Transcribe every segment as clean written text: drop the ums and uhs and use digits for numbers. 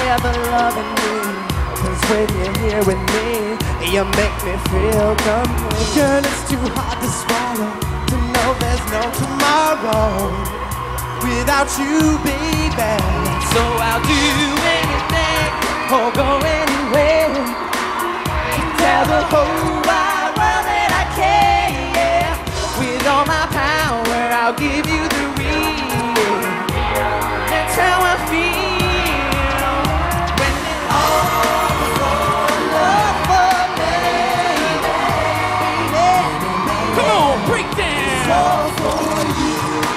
ever loving me. 'Cause when you're here with me, you make me feel complete. Girl, it's too hard to swallow to know there's no tomorrow without you, baby. So I'll do anything or go anywhere to tell the whole wide world that I care. With all my power, I'll give you the real. That's how I feel when it all for love for baby. Come on, break down. It's all for you.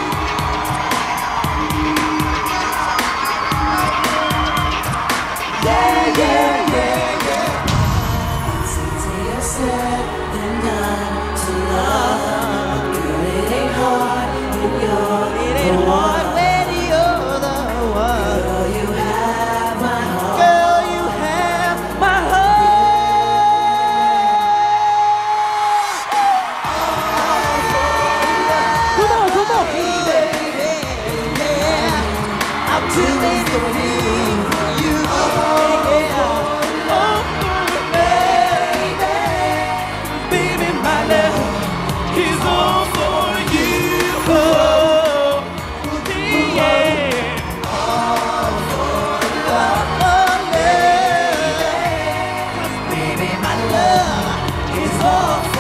Yeah, yeah, yeah, yeah. It's easier said than done to love. Girl, it ain't hard when you're the one. When you're the one. Girl, you have my heart. Girl, you have my heart. Come on, come on. Baby, yeah. I'll do anything for you. Baby, my love is all for you. Yeah. All for love, baby. 'Cause baby, my love is all for you.